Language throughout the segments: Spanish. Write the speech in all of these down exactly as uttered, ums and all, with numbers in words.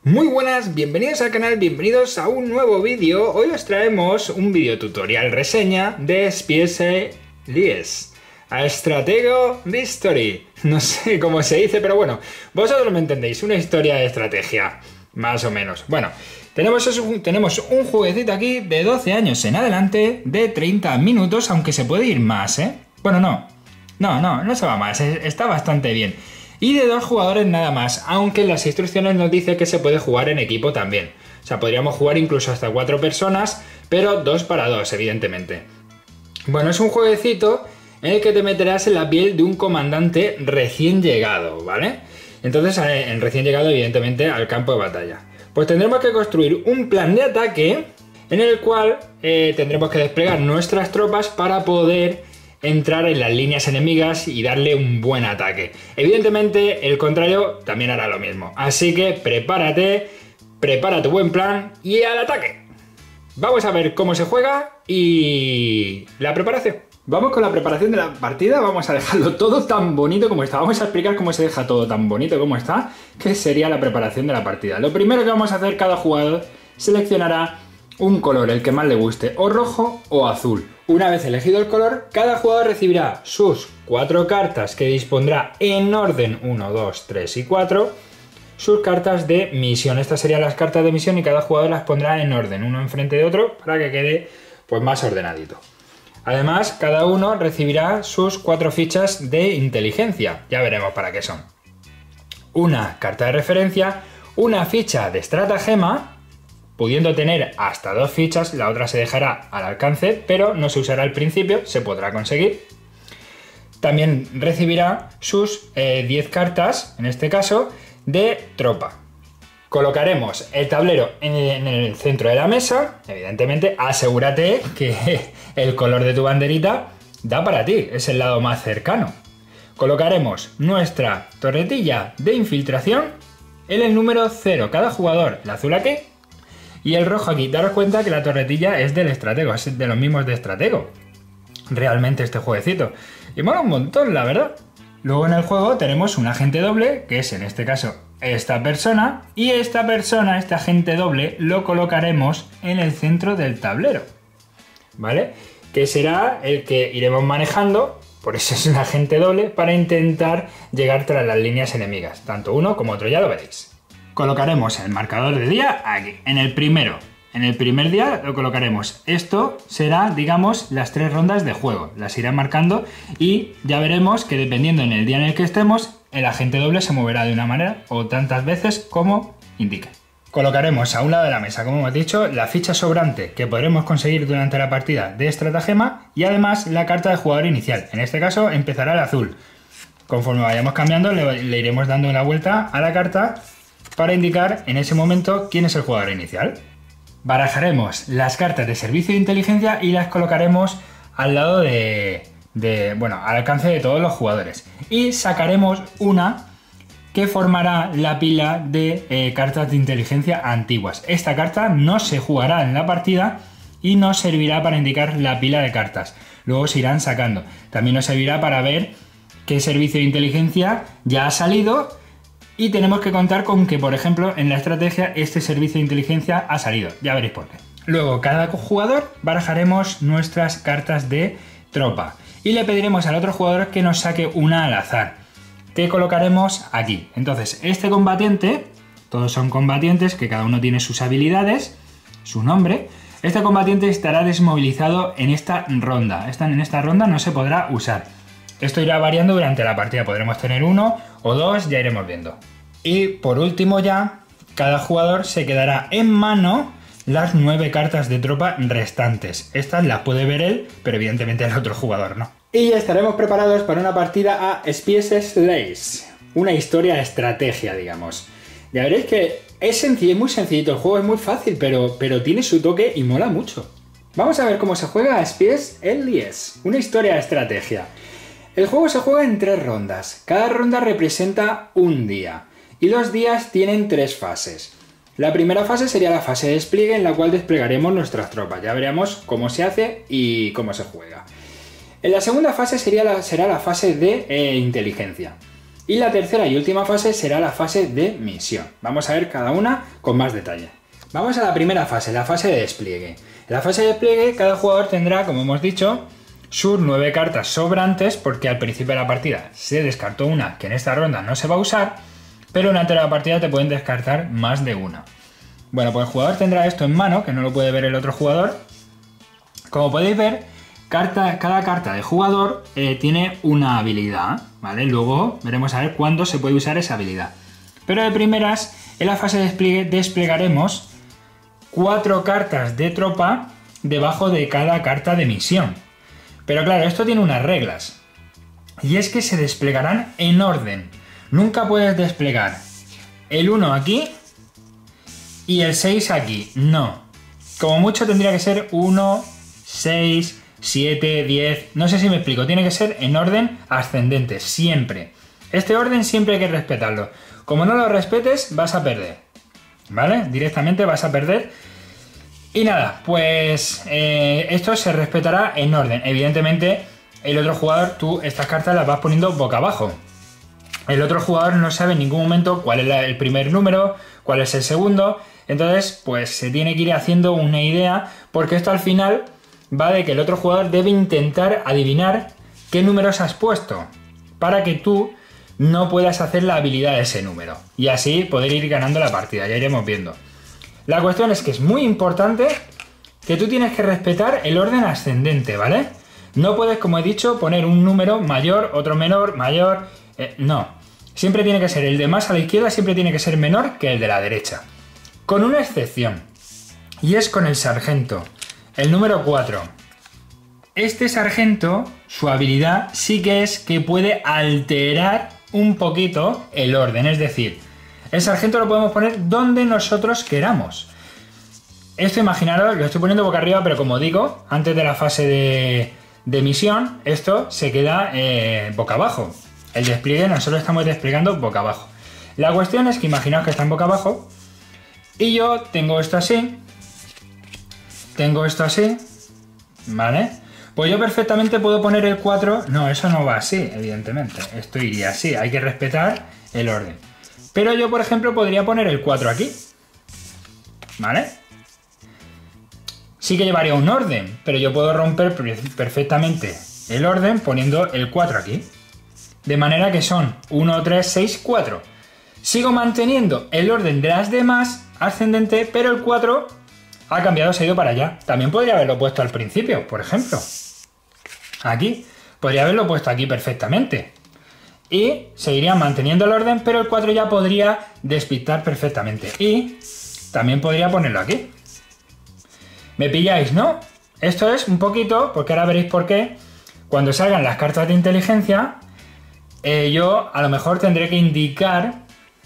Muy buenas, bienvenidos al canal, bienvenidos a un nuevo vídeo. Hoy os traemos un vídeo tutorial reseña de Spies Lies, a Stratego History. No sé cómo se dice, pero bueno, vosotros me entendéis, una historia de estrategia, más o menos. Bueno, tenemos, tenemos un jueguecito aquí de doce años en adelante, de treinta minutos, aunque se puede ir más, ¿eh? Bueno, no, no, no, no se va más, está bastante bien. Y de dos jugadores nada más, aunque en las instrucciones nos dice que se puede jugar en equipo también. O sea, podríamos jugar incluso hasta cuatro personas, pero dos para dos, evidentemente. Bueno, es un jueguecito en el que te meterás en la piel de un comandante recién llegado, ¿vale? Entonces, en recién llegado, evidentemente, al campo de batalla. Pues tendremos que construir un plan de ataque en el cual eh, tendremos que desplegar nuestras tropas para poder entrar en las líneas enemigas y darle un buen ataque. Evidentemente, el contrario también hará lo mismo. Así que prepárate, prepara tu buen plan y al ataque. Vamos a ver cómo se juega y la preparación. Vamos con la preparación de la partida. Vamos a dejarlo todo tan bonito como está. Vamos a explicar cómo se deja todo tan bonito como está, que sería la preparación de la partida. Lo primero que vamos a hacer, cada jugador seleccionará un color, el que más le guste, o rojo o azul. Una vez elegido el color, cada jugador recibirá sus cuatro cartas que dispondrá en orden uno, dos, tres y cuatro, sus cartas de misión. Estas serían las cartas de misión y cada jugador las pondrá en orden, uno enfrente de otro, para que quede pues más ordenadito. Además, cada uno recibirá sus cuatro fichas de inteligencia, ya veremos para qué son. Una carta de referencia, una ficha de estratagema, pudiendo tener hasta dos fichas, la otra se dejará al alcance, pero no se usará al principio, se podrá conseguir. También recibirá sus eh, diez cartas, en este caso, de tropa. Colocaremos el tablero en el, en el centro de la mesa. Evidentemente, asegúrate que el color de tu banderita da para ti, es el lado más cercano. Colocaremos nuestra torretilla de infiltración en el número cero, cada jugador, el azul aquí y el rojo aquí. Daros cuenta que la torretilla es del estratego, es de los mismos de estratego. Realmente este jueguecito. Y mola un montón, la verdad. Luego en el juego tenemos un agente doble, que es en este caso esta persona. Y esta persona, este agente doble, lo colocaremos en el centro del tablero, ¿vale? Que será el que iremos manejando, por eso es un agente doble, para intentar llegar tras las líneas enemigas. Tanto uno como otro, ya lo veréis. Colocaremos el marcador de día aquí, en el primero. En el primer día lo colocaremos. Esto será, digamos, las tres rondas de juego. Las irá marcando y ya veremos que dependiendo en el día en el que estemos, el agente doble se moverá de una manera o tantas veces como indique. Colocaremos a un lado de la mesa, como hemos dicho, la ficha sobrante que podremos conseguir durante la partida de estratagema y además la carta de jugador inicial. En este caso empezará el azul. Conforme vayamos cambiando, le, le iremos dando una vuelta a la carta para indicar en ese momento quién es el jugador inicial. Barajaremos las cartas de servicio de inteligencia y las colocaremos al lado de, de bueno, al alcance de todos los jugadores. Y sacaremos una que formará la pila de eh, cartas de inteligencia antiguas. Esta carta no se jugará en la partida y nos servirá para indicar la pila de cartas. Luego se irán sacando. También nos servirá para ver qué servicio de inteligencia ya ha salido. Y tenemos que contar con que, por ejemplo, en la estrategia este servicio de inteligencia ha salido. Ya veréis por qué. Luego, cada jugador barajaremos nuestras cartas de tropa. Y le pediremos al otro jugador que nos saque una al azar, que colocaremos aquí. Entonces, este combatiente, todos son combatientes, que cada uno tiene sus habilidades, su nombre. Este combatiente estará desmovilizado en esta ronda. Esta, en esta ronda no se podrá usar. Esto irá variando durante la partida, podremos tener uno o dos, ya iremos viendo. Y por último ya, cada jugador se quedará en mano las nueve cartas de tropa restantes. Estas las puede ver él, pero evidentemente el otro jugador no. Y ya estaremos preparados para una partida a Spies Lies, una historia de estrategia, digamos. Ya veréis que es sencillo, es muy sencillito, el juego es muy fácil, pero, pero tiene su toque y mola mucho. Vamos a ver cómo se juega a Spies Lies, una historia de estrategia. El juego se juega en tres rondas. Cada ronda representa un día. Y los días tienen tres fases. La primera fase sería la fase de despliegue, en la cual desplegaremos nuestras tropas. Ya veremos cómo se hace y cómo se juega. En la segunda fase sería la, será la fase de eh, inteligencia. Y la tercera y última fase será la fase de misión. Vamos a ver cada una con más detalle. Vamos a la primera fase, la fase de despliegue. En la fase de despliegue cada jugador tendrá, como hemos dicho, sus nueve cartas sobrantes, porque al principio de la partida se descartó una que en esta ronda no se va a usar, pero durante la partida te pueden descartar más de una. Bueno, pues el jugador tendrá esto en mano, que no lo puede ver el otro jugador. Como podéis ver, carta, cada carta de jugador eh, tiene una habilidad, ¿vale? Luego veremos a ver cuándo se puede usar esa habilidad. Pero de primeras, en la fase de despliegue desplegaremos cuatro cartas de tropa debajo de cada carta de misión. Pero claro, esto tiene unas reglas. Y es que se desplegarán en orden. Nunca puedes desplegar el uno aquí y el seis aquí. No. Como mucho tendría que ser uno, seis, siete, diez... No sé si me explico. Tiene que ser en orden ascendente, siempre. Este orden siempre hay que respetarlo. Como no lo respetes, vas a perder. ¿Vale? Directamente vas a perder. Y nada, pues eh, esto se respetará en orden. Evidentemente, el otro jugador, tú estas cartas las vas poniendo boca abajo. El otro jugador no sabe en ningún momento cuál es el primer número, cuál es el segundo. Entonces, pues se tiene que ir haciendo una idea, porque esto al final va de que el otro jugador debe intentar adivinar qué números has puesto, para que tú no puedas hacer la habilidad de ese número. Y así poder ir ganando la partida, ya iremos viendo. La cuestión es que es muy importante que tú tienes que respetar el orden ascendente, ¿vale? No puedes, como he dicho, poner un número mayor, otro menor, mayor... Eh, no. Siempre tiene que ser el de más a la izquierda, siempre tiene que ser menor que el de la derecha. Con una excepción. Y es con el sargento. El número cuatro. Este sargento, su habilidad sí que es que puede alterar un poquito el orden. Es decir, el sargento lo podemos poner donde nosotros queramos. Esto, imaginaros, lo estoy poniendo boca arriba, pero como digo, antes de la fase de, de misión, esto se queda eh, boca abajo. El despliegue, nosotros estamos desplegando boca abajo. La cuestión es que imaginaos que está en boca abajo y yo tengo esto así, tengo esto así, ¿vale? Pues yo perfectamente puedo poner el cuatro, no, eso no va así, evidentemente, esto iría así, hay que respetar el orden. Pero yo, por ejemplo, podría poner el cuatro aquí, ¿vale? Sí que llevaría un orden, pero yo puedo romper perfectamente el orden poniendo el cuatro aquí. De manera que son uno, tres, seis, cuatro. Sigo manteniendo el orden de las demás ascendente, pero el cuatro ha cambiado, se ha ido para allá. También podría haberlo puesto al principio, por ejemplo. Aquí. Podría haberlo puesto aquí perfectamente. Y seguiría manteniendo el orden, pero el cuatro ya podría despistar perfectamente. Y también podría ponerlo aquí. ¿Me pilláis, no? Esto es un poquito, porque ahora veréis por qué. Cuando salgan las cartas de inteligencia, eh, yo a lo mejor tendré que indicar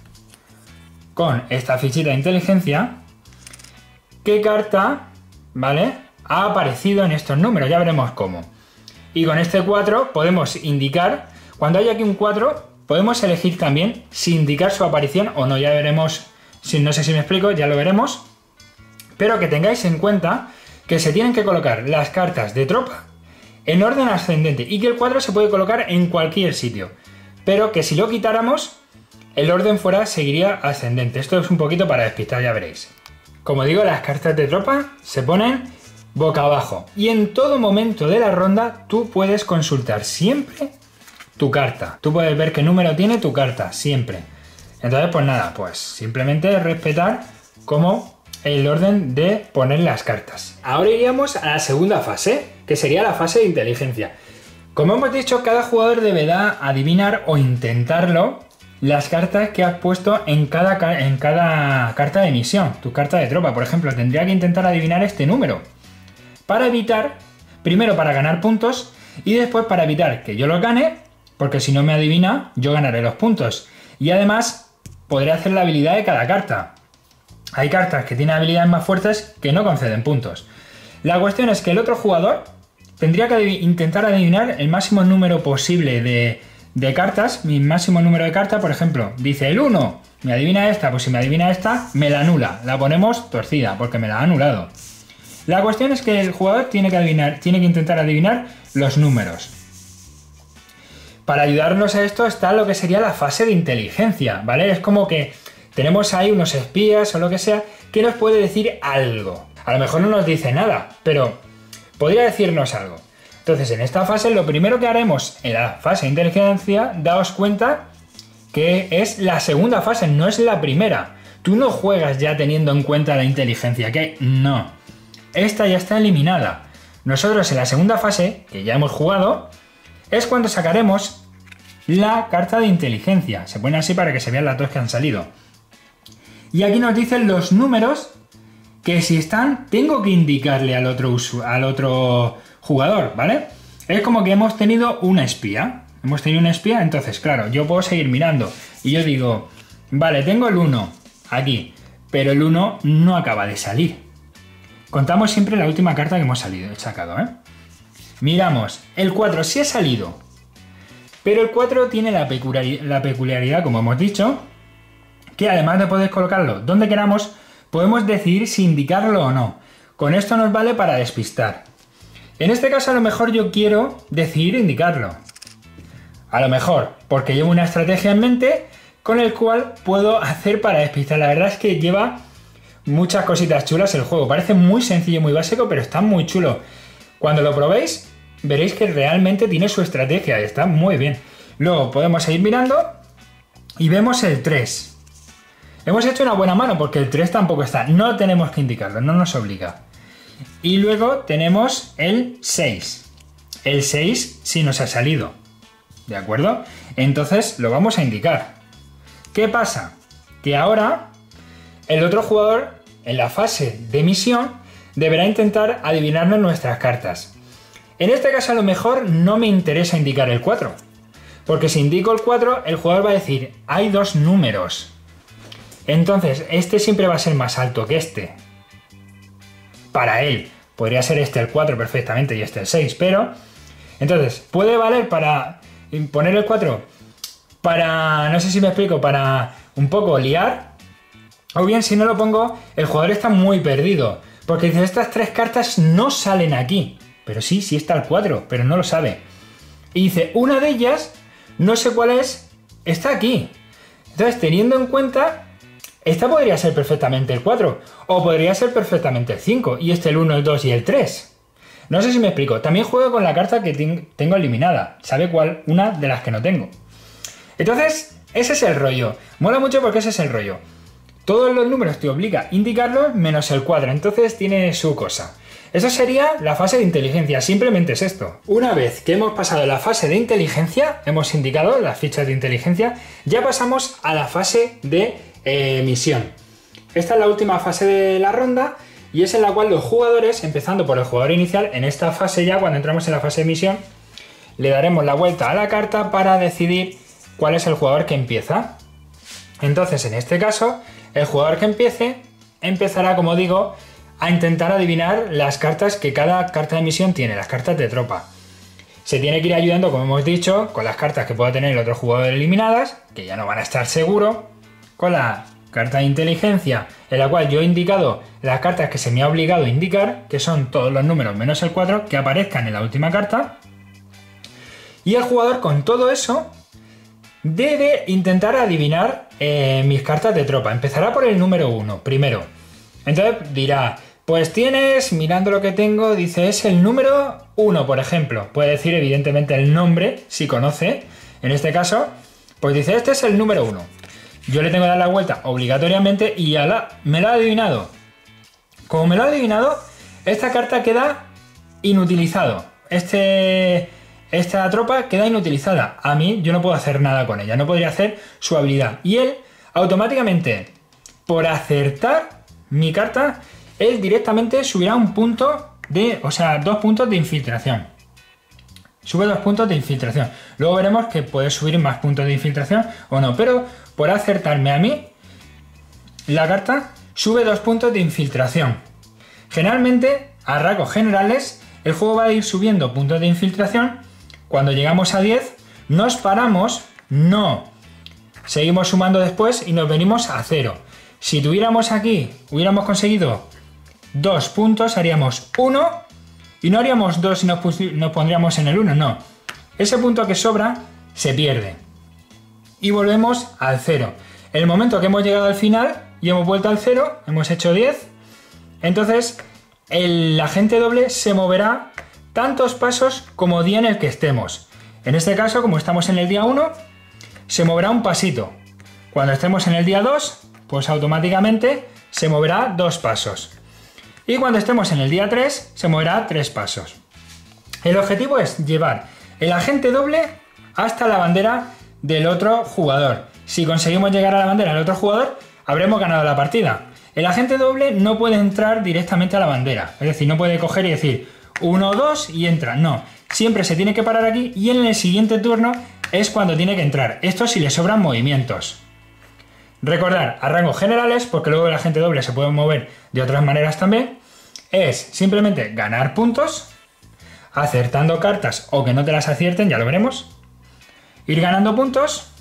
con esta fichita de inteligencia qué carta, ¿vale?, ha aparecido en estos números. Ya veremos cómo. Y con este cuatro podemos indicar, cuando haya aquí un cuatro, podemos elegir también si indicar su aparición o no. Ya veremos, si no sé si me explico, ya lo veremos. Pero que tengáis en cuenta que se tienen que colocar las cartas de tropa en orden ascendente y que el cuatro se puede colocar en cualquier sitio. Pero que si lo quitáramos, el orden fuera seguiría ascendente. Esto es un poquito para despistar, ya veréis. Como digo, las cartas de tropa se ponen boca abajo. Y en todo momento de la ronda tú puedes consultar siempre tu carta. Tú puedes ver qué número tiene tu carta, siempre. Entonces, pues nada, pues simplemente respetar cómo el orden de poner las cartas. Ahora iríamos a la segunda fase, que sería la fase de inteligencia. Como hemos dicho, cada jugador deberá adivinar o intentarlo las cartas que has puesto en cada, en cada carta de misión. Tu carta de tropa, por ejemplo, tendría que intentar adivinar este número. Para evitar, primero para ganar puntos y después para evitar que yo los gane, porque si no me adivina, yo ganaré los puntos. Y además, podré hacer la habilidad de cada carta. Hay cartas que tienen habilidades más fuertes que no conceden puntos. La cuestión es que el otro jugador tendría que intentar adivinar el máximo número posible de, de cartas. Mi máximo número de cartas, por ejemplo, dice el uno. Me adivina esta, pues si me adivina esta, me la anula. La ponemos torcida porque me la ha anulado. La cuestión es que el jugador tiene que adivinar, tiene que intentar adivinar los números. para ayudarnos a esto está lo que sería la fase de inteligencia, ¿vale? Es como que tenemos ahí unos espías o lo que sea que nos puede decir algo. A lo mejor no nos dice nada, pero podría decirnos algo. Entonces, en esta fase, lo primero que haremos en la fase de inteligencia, daos cuenta que es la segunda fase, no es la primera. Tú no juegas ya teniendo en cuenta la inteligencia que hay, no. Esta ya está eliminada. Nosotros en la segunda fase, que ya hemos jugado, es cuando sacaremos la carta de inteligencia. Se pone así para que se vean las dos que han salido. Y aquí nos dicen los números que si están, tengo que indicarle al otro, usu- al otro jugador, ¿vale? Es como que hemos tenido una espía. Hemos tenido una espía, entonces, claro, yo puedo seguir mirando. Y yo digo, vale, tengo el uno aquí, pero el uno no acaba de salir. Contamos siempre la última carta que hemos salido, sacado, ¿eh? Miramos, el cuatro sí ha salido, pero el cuatro tiene la peculiaridad, la peculiaridad, como hemos dicho, que además de poder colocarlo donde queramos, podemos decidir si indicarlo o no. Con esto nos vale para despistar. En este caso a lo mejor yo quiero decidir indicarlo. A lo mejor, porque llevo una estrategia en mente con el cual puedo hacer para despistar. La verdad es que lleva muchas cositas chulas el juego. Parece muy sencillo, muy básico, pero está muy chulo. Cuando lo probéis, veréis que realmente tiene su estrategia. Está muy bien. Luego podemos seguir mirando y vemos el tres. Hemos hecho una buena mano porque el tres tampoco está. No tenemos que indicarlo, no nos obliga. Y luego tenemos el seis. El seis sí nos ha salido. ¿De acuerdo? Entonces lo vamos a indicar. ¿Qué pasa? Que ahora el otro jugador en la fase de misión deberá intentar adivinarnos nuestras cartas. En este caso a lo mejor no me interesa indicar el cuatro. Porque si indico el cuatro, el jugador va a decir, hay dos números. Entonces, este siempre va a ser más alto que este. Para él. Podría ser este el cuatro perfectamente y este el seis, pero... Entonces, puede valer para poner el cuatro para... No sé si me explico, para un poco liar. O bien, si no lo pongo, el jugador está muy perdido. Porque dice, estas tres cartas no salen aquí. Pero sí, sí está el cuatro, pero no lo sabe. Y dice, una de ellas, no sé cuál es, está aquí. Entonces, teniendo en cuenta... Esta podría ser perfectamente el cuatro, o podría ser perfectamente el cinco, y este el uno, el dos y el tres. No sé si me explico. También juego con la carta que tengo eliminada. ¿Sabe cuál? Una de las que no tengo. Entonces, ese es el rollo. Mola mucho porque ese es el rollo. Todos los números te obliga a indicarlos menos el cuatro, entonces tiene su cosa. Eso sería la fase de inteligencia, simplemente es esto. Una vez que hemos pasado la fase de inteligencia, hemos indicado las fichas de inteligencia, ya pasamos a la fase de Eh, misión. Esta es la última fase de la ronda y es en la cual los jugadores, empezando por el jugador inicial, en esta fase ya, cuando entramos en la fase de misión, le daremos la vuelta a la carta para decidir cuál es el jugador que empieza. Entonces, en este caso, el jugador que empiece empezará, como digo, a intentar adivinar las cartas que cada carta de misión tiene, las cartas de tropa. Se tiene que ir ayudando, como hemos dicho, con las cartas que pueda tener el otro jugador eliminadas, que ya no van a estar seguro, con la carta de inteligencia, en la cual yo he indicado las cartas que se me ha obligado a indicar, que son todos los números menos el cuatro, que aparezcan en la última carta. Y el jugador con todo eso debe intentar adivinar eh, mis cartas de tropa. Empezará por el número uno, primero. Entonces dirá, pues tienes, mirando lo que tengo, dice, es el número uno, por ejemplo. Puede decir evidentemente el nombre, si conoce. En este caso, pues dice, este es el número uno. Yo le tengo que dar la vuelta obligatoriamente y ya la, me lo ha adivinado. Como me lo ha adivinado, esta carta queda inutilizado. Este, esta tropa queda inutilizada. A mí yo no puedo hacer nada con ella. No podría hacer su habilidad. Y él automáticamente, por acertar mi carta, él directamente subirá un punto de... O sea, dos puntos de infiltración. Sube dos puntos de infiltración. Luego veremos que puede subir más puntos de infiltración o no. Pero por acertarme a mí, la carta sube dos puntos de infiltración. Generalmente, a rasgos generales, el juego va a ir subiendo puntos de infiltración. Cuando llegamos a diez, nos paramos, no. Seguimos sumando después y nos venimos a cero. Si tuviéramos aquí, hubiéramos conseguido dos puntos, haríamos uno. Y no haríamos dos y nos, nos pondríamos en el uno, no. Ese punto que sobra se pierde. Y volvemos al cero. En el momento que hemos llegado al final y hemos vuelto al cero, hemos hecho diez, entonces el agente doble se moverá tantos pasos como día en el que estemos. En este caso, como estamos en el día uno, se moverá un pasito. Cuando estemos en el día dos, pues automáticamente se moverá dos pasos. Y cuando estemos en el día tres, se moverá tres pasos. El objetivo es llevar el agente doble hasta la bandera del otro jugador. Si conseguimos llegar a la bandera del otro jugador, habremos ganado la partida. El agente doble no puede entrar directamente a la bandera. Es decir, no puede coger y decir uno, dos y entra. No, siempre se tiene que parar aquí y en el siguiente turno es cuando tiene que entrar. Esto si le sobran movimientos. Recordar, a rangos generales, porque luego el agente doble se puede mover de otras maneras también, es simplemente ganar puntos, acertando cartas o que no te las acierten, ya lo veremos, ir ganando puntos,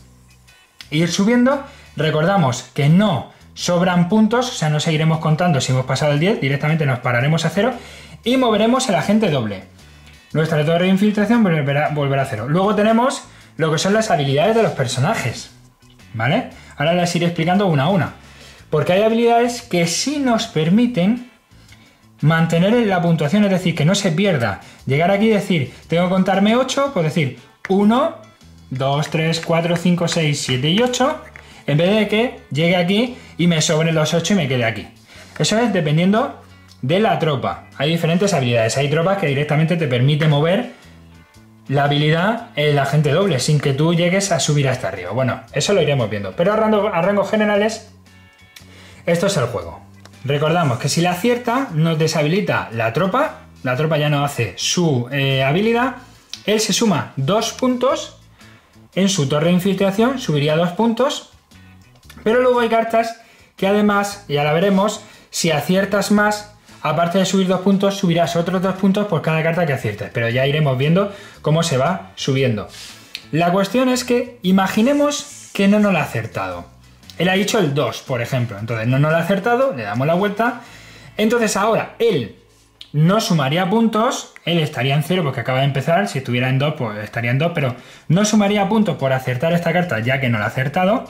ir subiendo. Recordamos que no sobran puntos, o sea, no seguiremos contando si hemos pasado el diez, directamente nos pararemos a cero y moveremos el agente doble. Nuestra torre de infiltración volverá, volverá a cero. Luego tenemos lo que son las habilidades de los personajes, ¿vale? Ahora las iré explicando una a una, porque hay habilidades que sí nos permiten mantener la puntuación, es decir, que no se pierda. Llegar aquí y decir, tengo que contarme ocho, pues decir uno, dos, tres, cuatro, cinco, seis, siete y ocho, en vez de que llegue aquí y me sobren los ocho y me quede aquí. Eso es dependiendo de la tropa. Hay diferentes habilidades. Hay tropas que directamente te permiten mover la habilidad el agente doble sin que tú llegues a subir hasta arriba. Bueno, eso lo iremos viendo. Pero a, rango, a rangos generales, esto es el juego. Recordamos que si la acierta, nos deshabilita la tropa. La tropa ya no hace su eh, habilidad. Él se suma dos puntos. En su torre de infiltración subiría dos puntos. Pero luego hay cartas que además, ya la veremos, si aciertas más, aparte de subir dos puntos, subirás otros dos puntos por cada carta que aciertes. Pero ya iremos viendo cómo se va subiendo. La cuestión es que imaginemos que no nos lo ha acertado. Él ha dicho el dos, por ejemplo. Entonces no nos lo ha acertado, le damos la vuelta. Entonces ahora él no sumaría puntos. Él estaría en cero porque acaba de empezar. Si estuviera en dos, pues estaría en dos. Pero no sumaría puntos por acertar esta carta, ya que no la ha acertado.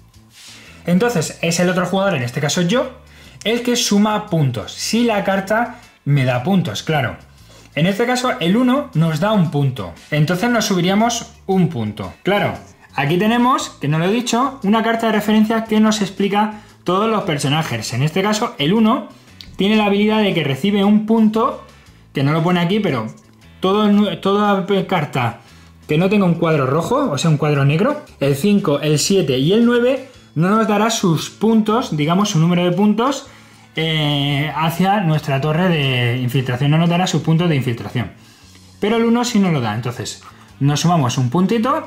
Entonces es el otro jugador, en este caso yo, el que suma puntos. Si la carta me da puntos, claro. En este caso el uno nos da un punto. Entonces nos subiríamos un punto. Claro, aquí tenemos, que no lo he dicho, una carta de referencia que nos explica todos los personajes. En este caso el uno tiene la habilidad de que recibe un punto, que no lo pone aquí, pero todo, toda carta que no tenga un cuadro rojo, o sea un cuadro negro, el cinco, el siete y el nueve no nos dará sus puntos, digamos su número de puntos eh, hacia nuestra torre de infiltración, no nos dará sus puntos de infiltración. Pero el uno sí nos lo da, entonces nos sumamos un puntito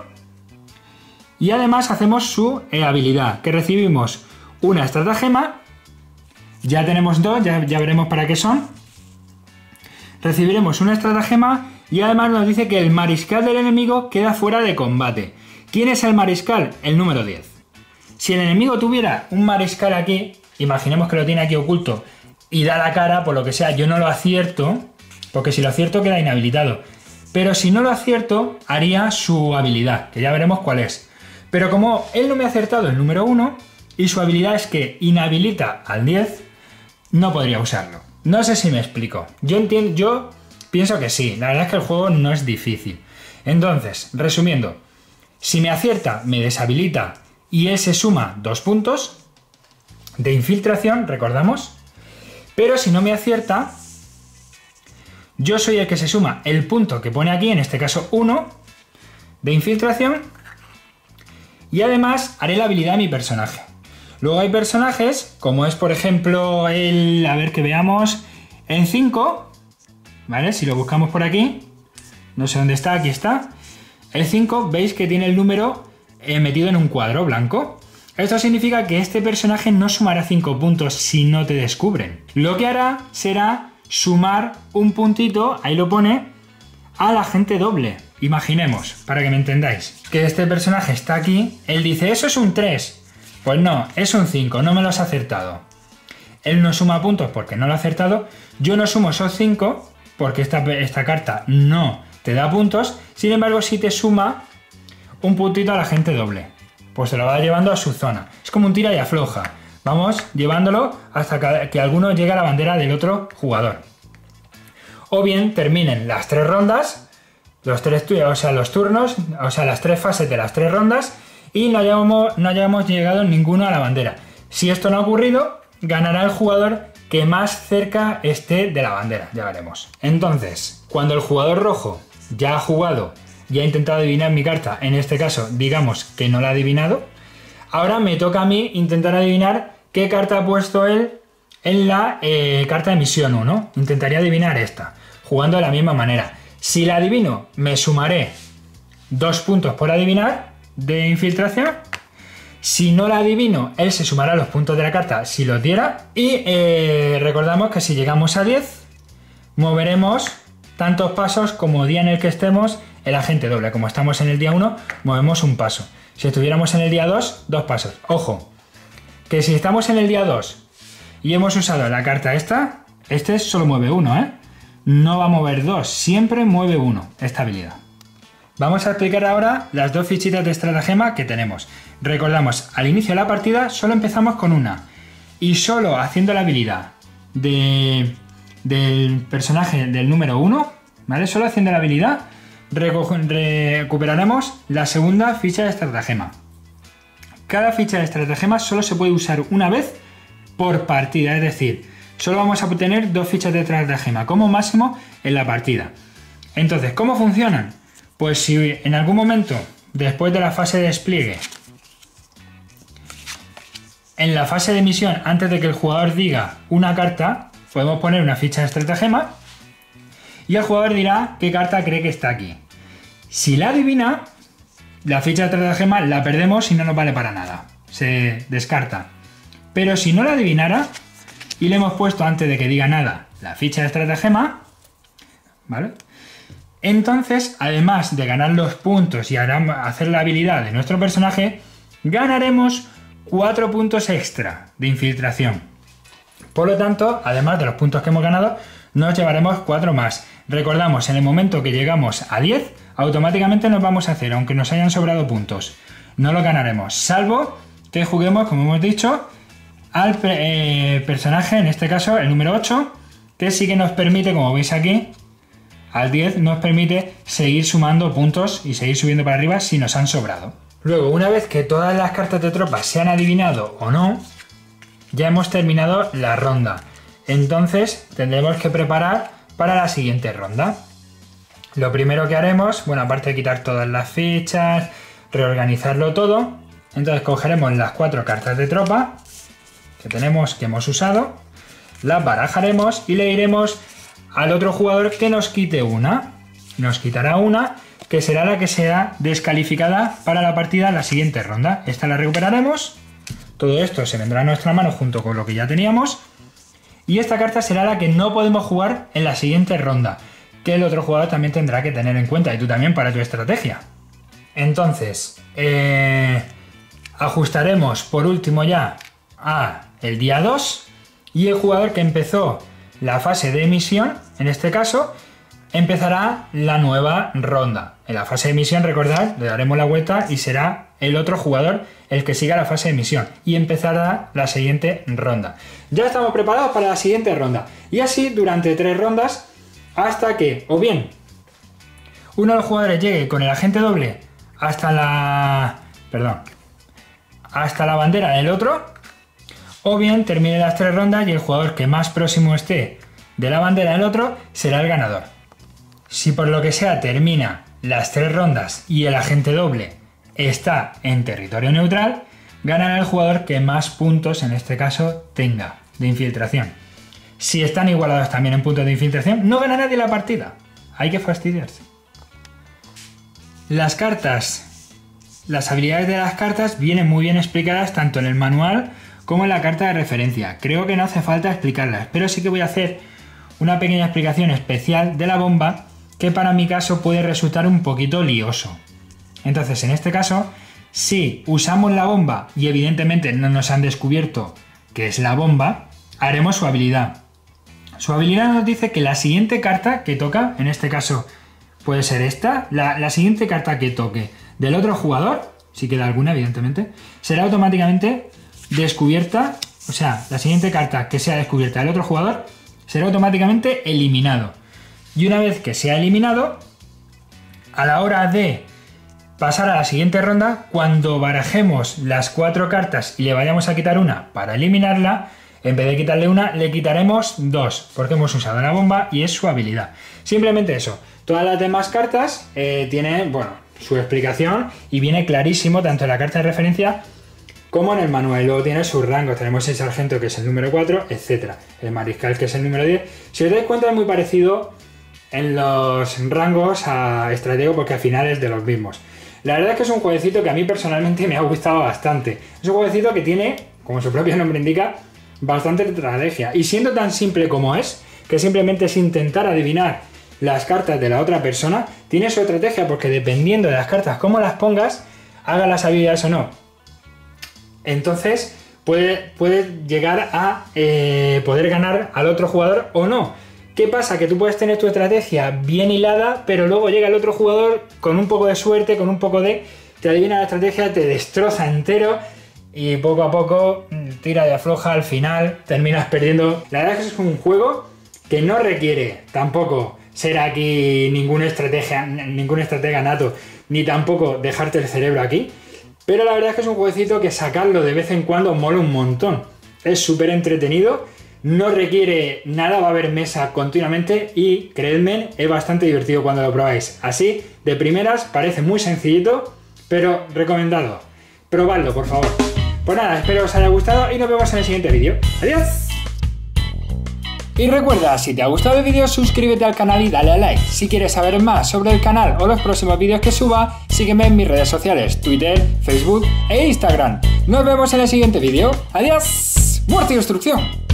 y además hacemos su eh, habilidad, que recibimos una estratagema, ya tenemos dos, ya, ya veremos para qué son. Recibiremos una estratagema y además nos dice que el mariscal del enemigo queda fuera de combate. ¿Quién es el mariscal? El número diez. Si el enemigo tuviera un mariscal aquí, imaginemos que lo tiene aquí oculto y da la cara, por lo que sea, yo no lo acierto, porque si lo acierto queda inhabilitado. Pero si no lo acierto, haría su habilidad, que ya veremos cuál es. Pero como él no me ha acertado el número uno y su habilidad es que inhabilita al diez, no podría usarlo. No sé si me explico. Yo entiendo, yo pienso que sí. La verdad es que el juego no es difícil. Entonces, resumiendo, si me acierta, me deshabilita y él se suma dos puntos de infiltración, recordamos. Pero si no me acierta, yo soy el que se suma el punto que pone aquí, en este caso uno, de infiltración. Y además haré la habilidad de mi personaje. Luego hay personajes, como es por ejemplo el, a ver que veamos, en cinco, ¿vale? Si lo buscamos por aquí, no sé dónde está, aquí está. El cinco, veis que tiene el número eh, metido en un cuadro blanco. Esto significa que este personaje no sumará cinco puntos si no te descubren. Lo que hará será sumar un puntito, ahí lo pone, al agente doble. Imaginemos, para que me entendáis, que este personaje está aquí, él dice, eso es un tres. Pues no, es un cinco, no me lo has acertado. Él no suma puntos porque no lo ha acertado, yo no sumo esos cinco porque esta, esta carta no te da puntos, sin embargo sí te suma un puntito al agente doble. Pues se lo va llevando a su zona. Es como un tira y afloja. Vamos llevándolo hasta que alguno llegue a la bandera del otro jugador. O bien terminen las tres rondas, los tres, o sea, los turnos, o sea, las tres fases de las tres rondas y no hayamos, no hayamos llegado ninguno a la bandera. Si esto no ha ocurrido, ganará el jugador que más cerca esté de la bandera, ya veremos. Entonces, cuando el jugador rojo ya ha jugado y ha intentado adivinar mi carta, en este caso, digamos que no la ha adivinado, ahora me toca a mí intentar adivinar qué carta ha puesto él en la eh, carta de misión uno. Intentaría adivinar esta, jugando de la misma manera. Si la adivino, me sumaré dos puntos por adivinar de infiltración. Si no la adivino, él se sumará los puntos de la carta si los diera. Y eh, recordamos que si llegamos a diez, moveremos tantos pasos como día en el que estemos el agente doble. Como estamos en el día uno, movemos un paso. Si estuviéramos en el día dos, dos pasos. Ojo, que si estamos en el día dos y hemos usado la carta esta, este solo mueve uno, ¿eh? No va a mover dos, siempre mueve uno, esta habilidad. Vamos a explicar ahora las dos fichitas de estratagema que tenemos. Recordamos, al inicio de la partida solo empezamos con una. Y solo haciendo la habilidad de, del personaje del número uno, ¿vale? Solo haciendo la habilidad recuperaremos la segunda ficha de estratagema. Cada ficha de estratagema solo se puede usar una vez por partida, es decir, solo vamos a obtener dos fichas de estratagema como máximo en la partida. Entonces, ¿cómo funcionan? Pues si en algún momento, después de la fase de despliegue, en la fase de misión, antes de que el jugador diga una carta, podemos poner una ficha de estratagema y el jugador dirá qué carta cree que está aquí. Si la adivina, la ficha de estratagema la perdemos y no nos vale para nada. Se descarta. Pero si no la adivinara y le hemos puesto antes de que diga nada la ficha de estratagema, ¿vale? Entonces, además de ganar los puntos y hacer la habilidad de nuestro personaje, ganaremos cuatro puntos extra de infiltración. Por lo tanto, además de los puntos que hemos ganado, nos llevaremos cuatro más. Recordamos, en el momento que llegamos a diez, automáticamente nos vamos a hacer, aunque nos hayan sobrado puntos. No lo ganaremos, salvo que juguemos, como hemos dicho, al eh, personaje, en este caso el número ocho, que sí que nos permite, como veis aquí, al diez nos permite seguir sumando puntos y seguir subiendo para arriba si nos han sobrado. Luego, una vez que todas las cartas de tropa se han adivinado o no, ya hemos terminado la ronda. Entonces tendremos que preparar para la siguiente ronda. Lo primero que haremos, bueno, aparte de quitar todas las fichas, reorganizarlo todo, entonces cogeremos las cuatro cartas de tropa que tenemos, que hemos usado, las barajaremos y le diremos al otro jugador que nos quite una. Nos quitará una, que será la que sea descalificada para la partida en la siguiente ronda. Esta la recuperaremos. Todo esto se vendrá a nuestra mano junto con lo que ya teníamos. Y esta carta será la que no podemos jugar en la siguiente ronda, que el otro jugador también tendrá que tener en cuenta, y tú también para tu estrategia. Entonces, eh, ajustaremos por último ya a el día dos, y el jugador que empezó la fase de emisión, en este caso, empezará la nueva ronda. En la fase de emisión, recordad, le daremos la vuelta y será el otro jugador el que siga la fase de emisión y empezará la siguiente ronda. Ya estamos preparados para la siguiente ronda, y así durante tres rondas hasta que o bien uno de los jugadores llegue con el agente doble hasta la perdón hasta la bandera del otro, o bien termine las tres rondas y el jugador que más próximo esté de la bandera del otro será el ganador. Si por lo que sea termina las tres rondas y el agente doble está en territorio neutral, ganará el jugador que más puntos, en este caso, tenga de infiltración. Si están igualados también en puntos de infiltración, no gana nadie la partida. Hay que fastidiarse. Las cartas, las habilidades de las cartas vienen muy bien explicadas tanto en el manual como en la carta de referencia. Creo que no hace falta explicarlas, pero sí que voy a hacer una pequeña explicación especial de la bomba que para mi caso puede resultar un poquito lioso. Entonces, en este caso, si usamos la bomba y evidentemente no nos han descubierto que es la bomba, haremos su habilidad. Su habilidad nos dice que la siguiente carta que toca, en este caso puede ser esta, la, la siguiente carta que toque del otro jugador, si queda alguna evidentemente, será automáticamente descubierta, o sea, la siguiente carta que sea descubierta del otro jugador será automáticamente eliminado. Y una vez que sea eliminado, a la hora de pasar a la siguiente ronda, cuando barajemos las cuatro cartas y le vayamos a quitar una para eliminarla, en vez de quitarle una, le quitaremos dos, porque hemos usado la bomba y es su habilidad. Simplemente eso. Todas las demás cartas eh, tienen, bueno, su explicación y viene clarísimo tanto en la carta de referencia como en el manual. Luego tiene sus rangos. Tenemos el sargento, que es el número cuatro, etcétera. El mariscal, que es el número diez. Si os dais cuenta, es muy parecido en los rangos a estratego, porque al final es de los mismos. La verdad es que es un jueguecito que a mí personalmente me ha gustado bastante. Es un jueguecito que tiene, como su propio nombre indica, bastante estrategia. Y siendo tan simple como es, que simplemente es intentar adivinar las cartas de la otra persona, tiene su estrategia, porque dependiendo de las cartas, cómo las pongas, haga las habilidades o no. Entonces, puede, puede llegar a eh, poder ganar al otro jugador o no. ¿Qué pasa? Que tú puedes tener tu estrategia bien hilada, pero luego llega el otro jugador con un poco de suerte, con un poco de... te adivina la estrategia, te destroza entero y poco a poco tira de afloja, al final terminas perdiendo. La verdad es que es un juego que no requiere tampoco ser aquí ninguna estrategia, ningún estratega nato, ni tampoco dejarte el cerebro aquí. Pero la verdad es que es un jueguecito que sacarlo de vez en cuando mola un montón. Es súper entretenido. No requiere nada, va a haber mesa continuamente y, creedme, es bastante divertido cuando lo probáis. Así, de primeras, parece muy sencillito, pero recomendado. Probadlo, por favor. Pues nada, espero os haya gustado y nos vemos en el siguiente vídeo. ¡Adiós! Y recuerda, si te ha gustado el vídeo, suscríbete al canal y dale a like. Si quieres saber más sobre el canal o los próximos vídeos que suba, sígueme en mis redes sociales, Twitter, Facebook e Instagram. Nos vemos en el siguiente vídeo. ¡Adiós! ¡Muerte y destrucción!